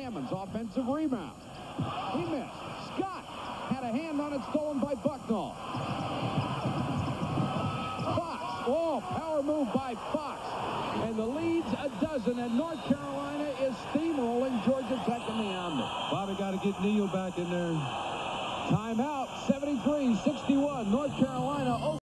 Hammonds, offensive rebound. He missed. Scott had a hand on it, stolen by Bucknall. Fox. Oh, power move by Fox. And the lead's a dozen, and North Carolina is steamrolling Georgia Tech in the Omni. Bobby got to get Neal back in there. Timeout, 73-61. North Carolina